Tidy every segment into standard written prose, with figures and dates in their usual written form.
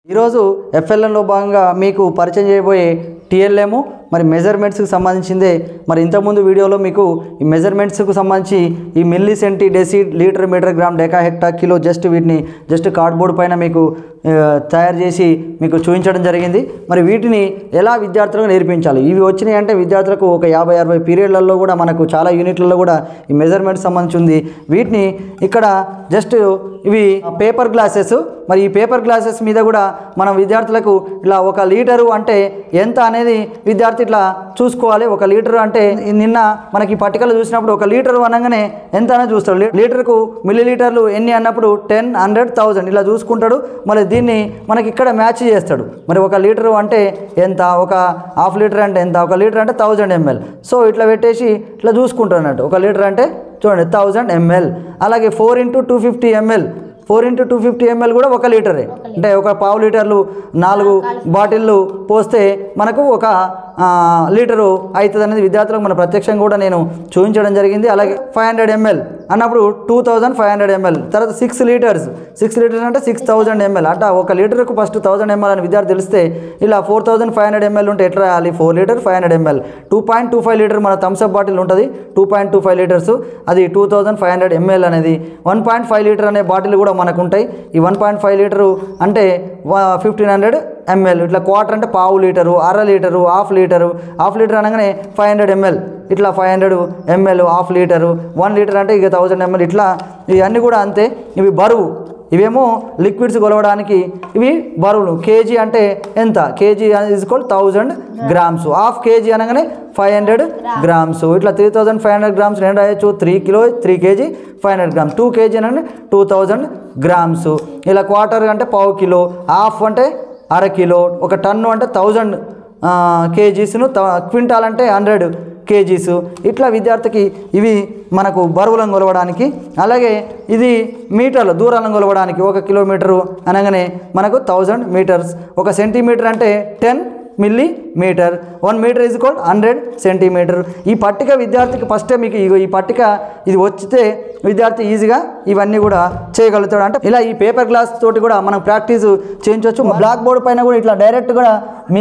ఈరోజు ఎఫ్ఎల్ఎన్లో భాగంగా మీకు పరిచయం చేయబోయే టీఎల్ఎం మరి మెజర్మెంట్స్కి సంబంధించిందే. మరి ఇంతకుముందు వీడియోలో మీకు ఈ మెజర్మెంట్స్కు సంబంధించి ఈ milli centi deci litre metre gram deca hecta kilo వీటిని కార్డ్బోర్డ్ పైన మీకు తయారు చేసి మీకు చూపించడం జరిగింది. మరి వీటిని ఎలా విద్యార్థులకు నేర్పించాలి, ఇవి వచ్చినాయి అంటే విద్యార్థులకు ఒక 50-60 పీరియడ్లలో కూడా మనకు చాలా యూనిట్లలో కూడా ఈ మెజర్మెంట్స్ సంబంధించి ఉంది. వీటిని ఇక్కడ ఇవి పేపర్ గ్లాసెస్. మరి ఈ పేపర్ గ్లాసెస్ మీద కూడా మనం విద్యార్థులకు ఇలా 1 లీటరు అంటే ఎంత అనేది విద్యార్థి ఇట్లా చూసుకోవాలి. 1 లీటరు అంటే నిన్న మనకి పట్టికలు చూసినప్పుడు 1 లీటరు అనగానే ఎంత అనేది చూస్తాడు. లీటర్కు మిల్లీ లీటర్లు ఎన్ని అన్నప్పుడు 10, 100, 1000 ఇలా చూసుకుంటాడు. మళ్ళీ దీన్ని మనకి ఇక్కడ మ్యాచ్ చేస్తాడు. మరి 1 లీటరు అంటే ఎంత, ఒక హాఫ్ లీటర్ అంటే ఎంత, 1 లీటర్ అంటే 1000 ml. సో ఇట్లా పెట్టేసి ఇట్లా చూసుకుంటాడు అన్నట్టు. 1 లీటర్ అంటే చూడండి 1000 ml. అలాగే 4 × 250 ml 4 × 250 ml కూడా 1 లీటరే. అంటే ఒక పావు లీటర్లు 4 బాటిళ్ళు పోస్తే మనకు 1 లీటరు అవుతుంది అనేది విద్యార్థులకు మన ప్రత్యక్షంగా కూడా నేను చూపించడం జరిగింది. అలాగే 500 ml అన్నప్పుడు 2500 ml. తర్వాత 6 లీటర్స్ అంటే 6000 ml. అంటే 1 లీటర్కు ఫస్ట్ 1000 ml అని విద్యార్థి తెలిస్తే ఇలా 4500 ml ఉంటే ఎట్లా రాయాలి, 4 లీటర్ 500 ml. 2.25 లీటర్ మన థమ్స్అప్ బాటిల్ ఉంటుంది, 2.25 లీటర్స్, అది 2500 ml అనేది. 1.5 లీటర్ అనే బాటిల్ కూడా మనకు ఉంటాయి. ఈ 1.5 లీటరు అంటే 1500 ml. ఇట్లా క్వార్టర్ అంటే పావు లీటరు, అర లీటరు, హాఫ్ లీటర్ అనగానే 500 ml. ఇట్లా 500 ml హాఫ్ లీటరు. 1 లీటర్ అంటే ఇక 1000 ml. ఇట్లా ఇవన్నీ కూడా అంతే. ఇవి బరువు, ఇవేమో లిక్విడ్స్ కొలవడానికి ఇవి బరువులు. కేజీ అంటే ఎంత, KG is equal 1000 grams. Half KG అనగానే 500 grams. ఇట్లా 3500 grams నేను రాయొచ్చు. 3 కిలో 3 కేజీ 500 grams. 2 కేజీ అనగానే 2000 grams. ఇలా క్వార్టర్ అంటే పావు కిలో, హాఫ్ అంటే అర కిలో, 1 టన్ను అంటే 1000 kgsను, క్వింటాల్ అంటే 100 kgs. ఇట్లా విద్యార్థికి ఇవి మనకు బరువులను కొలవడానికి. అలాగే ఇది మీటర్లు దూరాలను కొలవడానికి. 1 కిలోమీటరు అనగానే మనకు 1000 మీటర్స్. 1 సెంటీమీటర్ అంటే 10 millimetre. 1 metre is equal 100 centimetre. ఈ పట్టిక విద్యార్థికి ఫస్టే మీకు ఈ పట్టిక ఇది వచ్చితే విద్యార్థి ఈజీగా ఇవన్నీ కూడా చేయగలుగుతాడు. అంటే ఇలా ఈ పేపర్ గ్లాస్ తోటి కూడా మనం ప్రాక్టీస్ చేయించవచ్చు. బ్లాక్ బోర్డ్ పైన కూడా ఇట్లా డైరెక్ట్ కూడా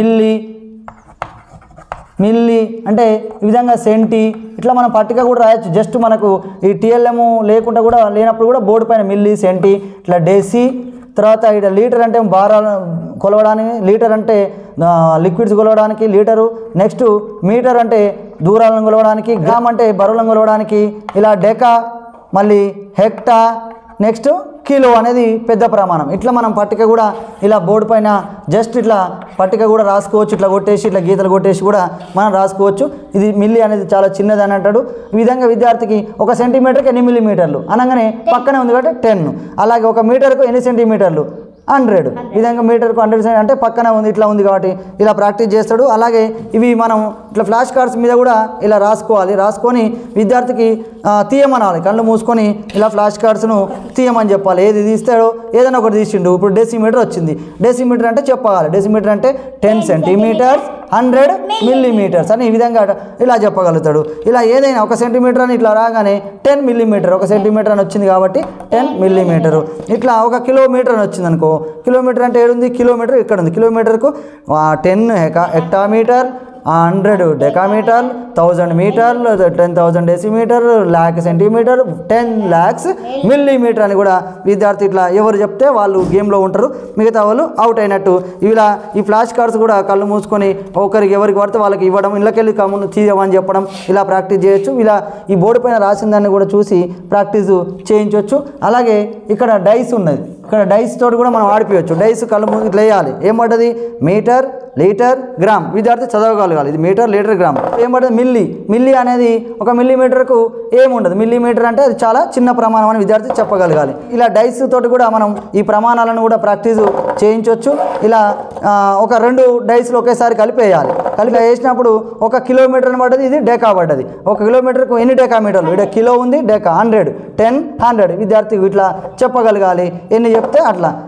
మిల్లీ అంటే ఈ విధంగా సెంటీ ఇట్లా మనం పట్టిక కూడా రాయొచ్చు. మనకు ఈ టీఎల్ఎం లేకుండా కూడా లేనప్పుడు కూడా బోర్డు పైన మిల్లీ, సెంటీ, ఇట్లా డెసి. తర్వాత ఇక్కడ లీటర్ అంటే భారాలను కొలవడానికి, లీటర్ అంటే లిక్విడ్స్ కొలవడానికి లీటరు. నెక్స్ట్ మీటర్ అంటే దూరాలను కొలవడానికి, గ్రామ్ అంటే బరువులను కొలవడానికి. ఇలా డెకా, మళ్ళీ హెక్టా, నెక్స్ట్ కిలో అనేది పెద్ద ప్రమాణం. ఇట్లా మనం పట్టిక కూడా ఇలా బోర్డు పైన ఇట్లా పట్టిక కూడా రాసుకోవచ్చు. ఇట్లా కొట్టేసి ఇట్లా గీతలు కొట్టేసి కూడా మనం రాసుకోవచ్చు. ఇది మిల్లీ అనేది చాలా చిన్నది అని అంటాడు. ఈ విధంగా విద్యార్థికి 1 సెంటీమీటర్కి ఎన్ని మిల్లీమీటర్లు అనగానే పక్కనే ఉంది కాబట్టి 10. అలాగే 1 మీటర్కు ఎన్ని సెంటీమీటర్లు 100. ఈ విధంగా మీటర్కు 100 అంటే పక్కన ఉంది, ఇట్లా ఉంది కాబట్టి ఇలా ప్రాక్టీస్ చేస్తాడు. అలాగే ఇవి మనం ఇట్లా ఫ్లాష్ కార్డ్స్ మీద కూడా ఇలా రాసుకొని విద్యార్థికి తీయమనాలి. కళ్ళు మూసుకొని ఇలా ఫ్లాష్ కార్డ్స్ను తీయమని చెప్పాలి. ఏది తీస్తాడో ఏదైనా ఒకటి తీసిండు. ఇప్పుడు డెసిమీటర్ వచ్చింది. డెసిమీటర్ అంటే చెప్పాలి. డెసిమీటర్ అంటే 10 సెంటీమీటర్స్ 100 మిల్లీమీటర్స్ అని ఈ విధంగా ఇలా చెప్పగలుగుతాడు. ఇలా ఏదైనా 1 సెంటీమీటర్ అని ఇట్లా రాగానే 10 మిల్లీమీటర్. 1 సెంటీమీటర్ అని వచ్చింది కాబట్టి 10 మిల్లీమీటరు. ఇట్లా 1 కిలోమీటర్ అని వచ్చింది అనుకో, కిలోమీటర్ అంటే ఏడుంది, కిలోమీటర్ ఇక్కడ ఉంది. కిలోమీటర్కు 10 హెక్టామీటర్, 100 డెకామీటర్, 1000 మీటర్లు, 10,000 డెసిమీటర్, 1,00,000 సెంటీమీటర్, 10 lakhs మిల్లీమీటర్ అని కూడా విద్యార్థి ఇట్లా ఎవరు చెప్తే వాళ్ళు గేమ్లో ఉంటారు, మిగతా వాళ్ళు అవుట్ అయినట్టు. ఇలా ఈ ఫ్లాష్ కార్డ్స్ కూడా కళ్ళు మూసుకొని ఎవరికి పడితే వాళ్ళకి ఇవ్వడం, ఇళ్ళకెళ్ళి కమ్మును తీయమని చెప్పడం, ఇలా ప్రాక్టీస్ చేయొచ్చు. ఇలా ఈ బోర్డు పైన రాసిన దాన్ని కూడా చూసి ప్రాక్టీస్ చేయించవచ్చు. అలాగే ఇక్కడ డైస్ ఉన్నది. ఇక్కడ డైస్ తోటి కూడా మనం ఆడిపోయచ్చు. డైస్ కళ్ళు ముందు ఇట్లా వేయాలి. ఏం పడ్డది, మీటర్, లీటర్, గ్రామ్. విద్యార్థి చదవగలగాలి. ఇది మీటర్, లీటర్, గ్రామ్. ఏం పడ్డది, మిల్లీ అనేది 1 మిల్లీమీటర్కు ఏముండదు. మిల్లీమీటర్ అంటే అది చాలా చిన్న ప్రమాణం అని విద్యార్థి చెప్పగలగాలి. ఇలా డైస్ తోటి కూడా మనం ఈ ప్రమాణాలను కూడా ప్రాక్టీస్ చేయించవచ్చు. ఇలా ఒక 2 డైస్లు ఒకేసారి కలిపేయాలి. వేసినప్పుడు 1 కిలోమీటర్ అని పడ్డది, ఇది డెకా పడ్డది. 1 కిలోమీటర్కు ఎన్ని డెకామీటర్లు, ఇక్కడ కిలో ఉంది, డెకా 100, 10, 100. విద్యార్థి ఇట్లా చెప్పగలగాలి. ఎన్ని చెప్తే అట్లా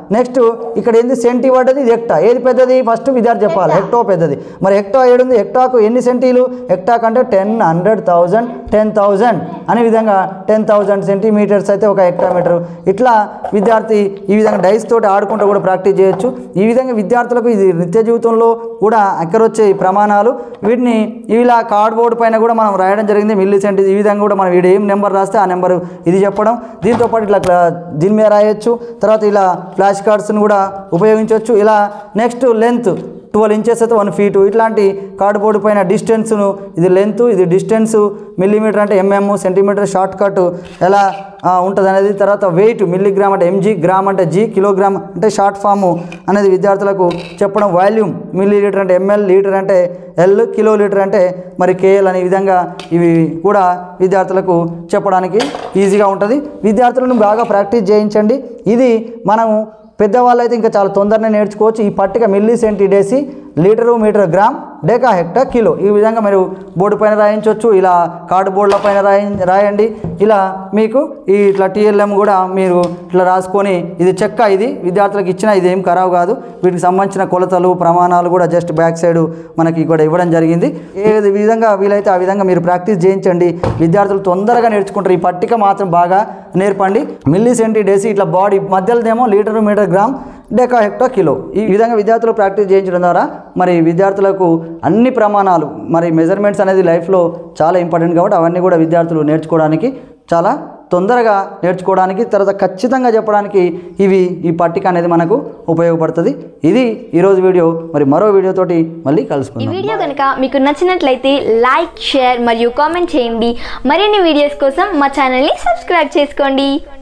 నెక్స్ట్ ఇక్కడ ఏంది సెంటీ పడ్డది, ఇది హెక్టా. ఏది పెద్దది ఫస్ట్ విద్యార్థి చెప్పాలి. హెక్టో పెద్దది. మరి హెక్టా ఏడుంది, హెక్టాకు ఎన్ని సెంటీలు, హెక్టాకు అంటే 10, 100, 1000, 10,000 అనే విధంగా 10,000 సెంటీమీటర్స్ అయితే ఒక హెక్టామీటర్. ఇట్లా విద్యార్థి ఈ విధంగా డైస్ తోటి ఆడుకుంటూ కూడా ప్రాక్టీస్ చేయొచ్చు. ఈ విధంగా విద్యార్థులకు ఇది నిత్య జీవితంలో కూడా అక్కరొచ్చే ప్రమాణాలు. వీటిని ఇలా కార్డ్బోర్డ్ పైన కూడా మనం రాయడం జరిగింది మిల్లీ సెంటీ. ఈ విధంగా కూడా మనం వీడు ఏం నెంబర్ రాస్తే ఆ నెంబరు ఇది చెప్పడం. దీంతోపాటు ఇట్లా దీని మీద రాయొచ్చు. తర్వాత ఇలా ఫ్లాష్ కార్డ్స్ని కూడా ఉపయోగించవచ్చు. ఇలా నెక్స్ట్ లెంత్ 12 ఇంచెస్ అయితే 1 ఫీటు. ఇట్లాంటి కార్డ్బోర్డ్ పైన డిస్టెన్స్ను, ఇది లెంత్, ఇది డిస్టెన్సు, మిల్లీమీటర్ అంటే ఎంఎం, సెంటీమీటర్ షార్ట్ కట్ ఎలా ఉంటుంది అనేది. తర్వాత వెయిట్, మిల్లీగ్రామ్ అంటే ఎంజీ, గ్రామ్ అంటే జీ, కిలోగ్రామ్ అంటే షార్ట్ ఫాము అనేది విద్యార్థులకు చెప్పడం. వాల్యూమ్, మిల్లీలీటర్ అంటే ఎంఎల్, లీటర్ అంటే ఎల్, కిలో లీటర్ అంటే మరి కేఎల్ అనే విధంగా ఇవి కూడా విద్యార్థులకు చెప్పడానికి ఈజీగా ఉంటుంది. విద్యార్థులను బాగా ప్రాక్టీస్ చేయించండి. ఇది మనము పెద్దవాళ్ళు అయితే ఇంకా చాలా తొందరనే నేర్చుకోవచ్చు. ఈ పట్టిక milli centi deci, litre, metre, gram, deca, hectare, kilo ఈ విధంగా మీరు బోర్డు పైన రాయించవచ్చు. ఇలా కార్డు బోర్డుల పైన రాయండి. ఇలా మీకు ఈ ఇట్లా టీఎల్ఎం కూడా మీరు ఇట్లా రాసుకొని, ఇది చెక్క, ఇది విద్యార్థులకు ఇచ్చిన, ఇది ఏం ఖరాబ్ కాదు. వీటికి సంబంధించిన కొలతలు, ప్రమాణాలు కూడా జస్ట్ బ్యాక్ సైడ్ మనకి కూడా ఇవ్వడం జరిగింది. ఏ విధంగా వీలైతే ఆ విధంగా మీరు ప్రాక్టీస్ చేయించండి. విద్యార్థులు తొందరగా నేర్చుకుంటారు. ఈ పట్టిక మాత్రం బాగా నేర్పండి. మిల్లీ సెంటీ డెసి ఇట్లా బాడీ మధ్యలోనేమో litre, metre, gram, deca, hectare, kilo ఈ విధంగా విద్యార్థులు ప్రాక్టీస్ చేయించడం ద్వారా మరి విద్యార్థులకు అన్ని ప్రమాణాలు మరి మెజర్మెంట్స్ అనేది లైఫ్లో చాలా ఇంపార్టెంట్ కాబట్టి అవన్నీ కూడా విద్యార్థులు నేర్చుకోవడానికి చాలా తొందరగా నేర్చుకోవడానికి, తర్వాత ఖచ్చితంగా చెప్పడానికి ఈ పట్టిక అనేది మనకు ఉపయోగపడుతుంది. ఇది ఈరోజు వీడియో. మరి మరో వీడియోతోటి మళ్ళీ కలుసుకుందాం. ఈ వీడియో కనుక మీకు నచ్చినట్లయితే లైక్, షేర్ మరియు కామెంట్ చేయండి. మరిన్ని వీడియోస్ కోసం మా ఛానల్ని సబ్స్క్రైబ్ చేసుకోండి.